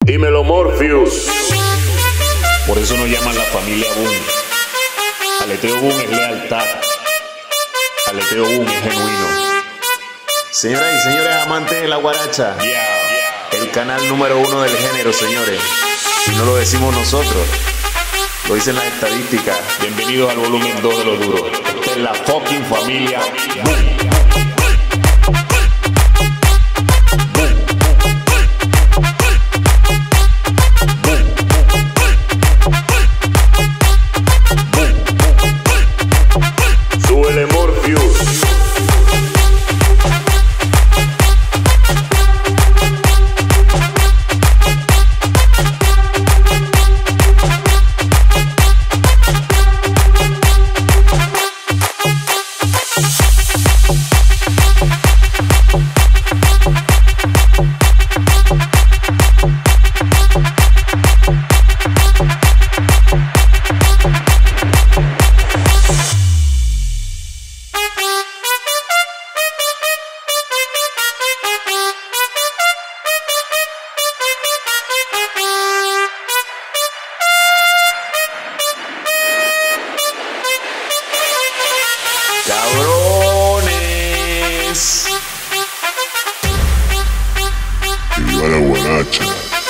Dímelo, Morpheus. Por eso nos llaman la familia Boom. Aleteo Boom es lealtad. Aleteo Boom es genuino. Señoras y señores amantes de la guaracha, el canal número 1 del género, señores. Y no lo decimos nosotros, lo dicen las estadísticas. Bienvenidos al volumen 2 de Lo Duro. Esta es la fucking familia Boom. Cabrones. Viva la guaracha.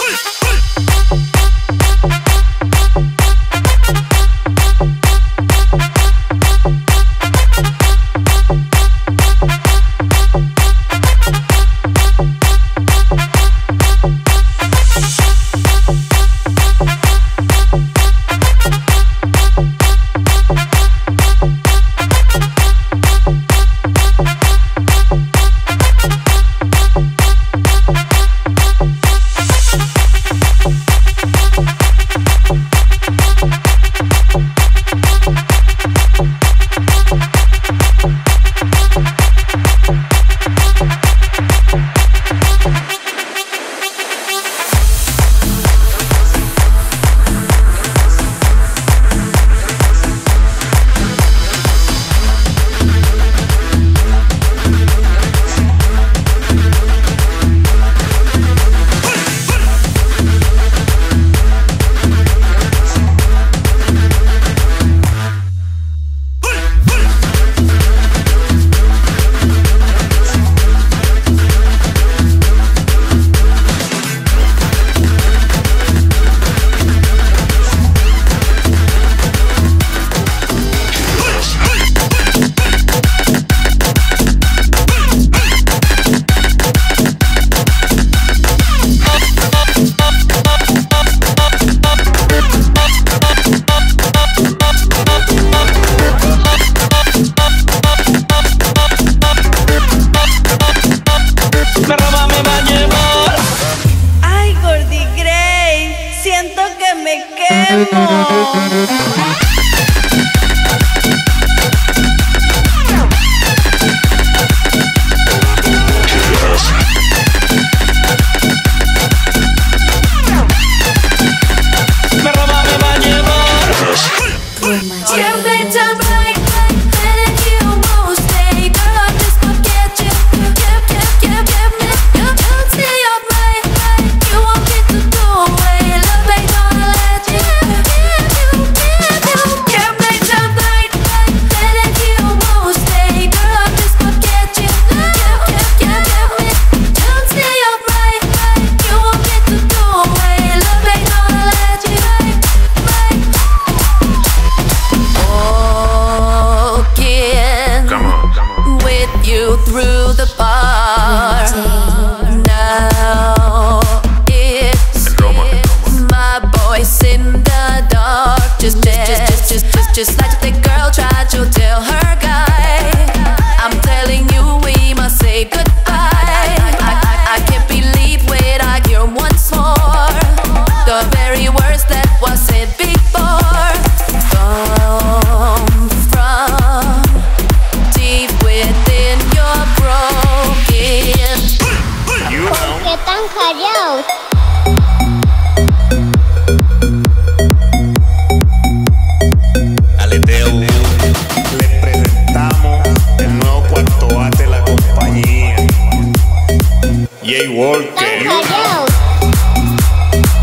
Through the bar. Now it's my voice in the dark. Just like the girl tried to tell her guy. I'm telling you we must say goodbye. I can't believe when I hear once more the very words that was said before. Come from deep within your broken. ¿Por qué tan callados? Aleteo, les presentamos el nuevo cuarto bate de la compañía. Jay Walker. Tan callados.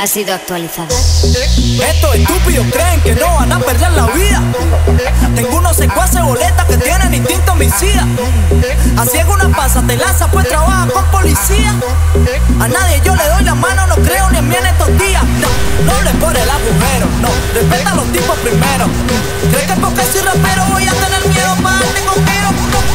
ha sido actualizada. Estos estúpidos creen que no van a perder la vida. Tengo unos secuaces boletas que tienen instinto homicida. Así es una pasa, te lanza pues trabaja con policía. A nadie yo le doy la mano, no creo ni en mí en estos días. No le por el agujero, no, respeta a los tipos primero. ¿Crees que porque soy rapero voy a tener miedo para darte coquero?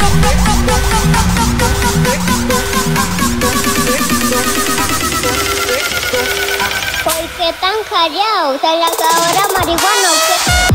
¿Por qué tan callados? ¿Se le acabó la marihuana o qué?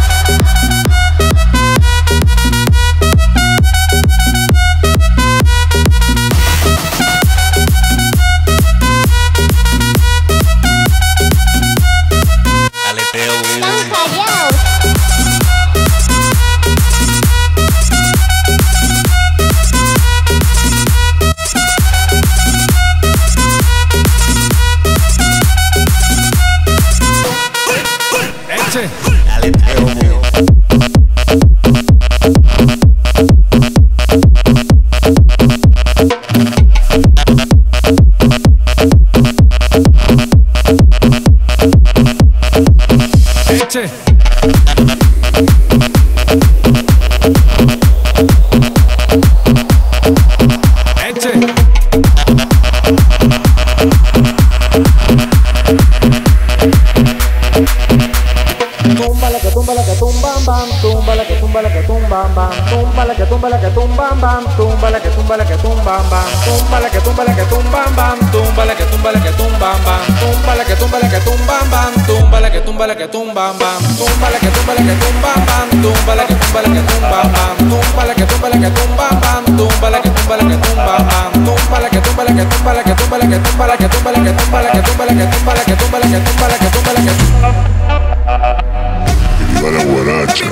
Viva la guaracha.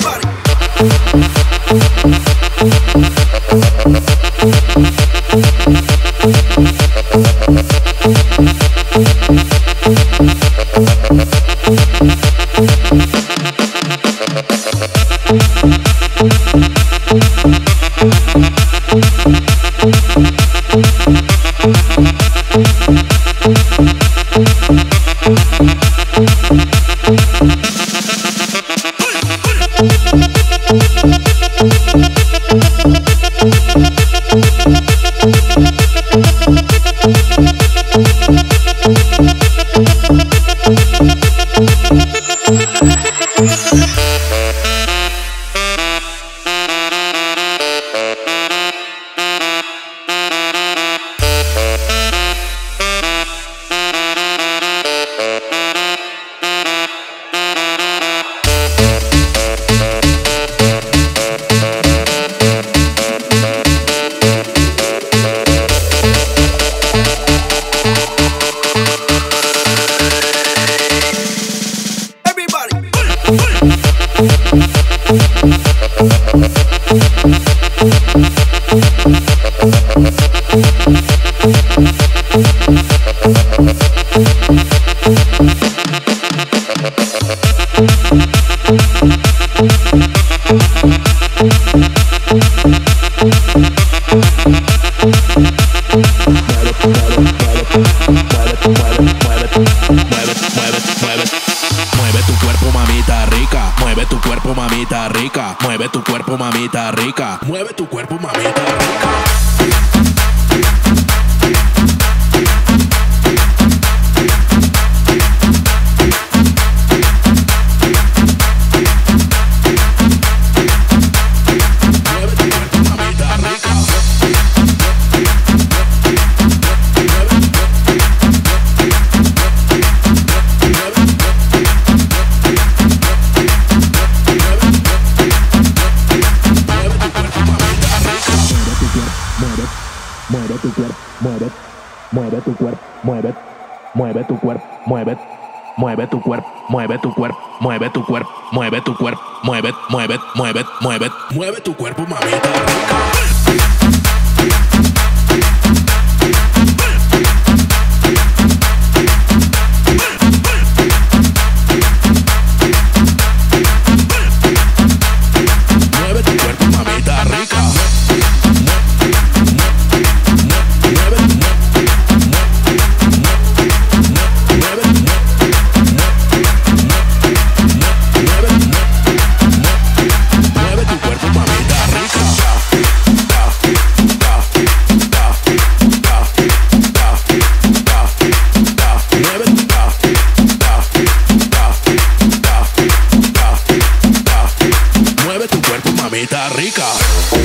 Mueve tu cuerpo, mamita rica. Mueve tu cuerpo, mamita rica. Mueve tu cuerpo, mamita rica. Mueve tu cuerpo, mamita rica. Mueve tu cuerpo, mueve tu cuerpo, mueve tu cuerpo, mueve tu cuerpo, mueve tu cuerpo, mueve tu cuerpo, mueve tu cuerpo, mamita rica. está rica.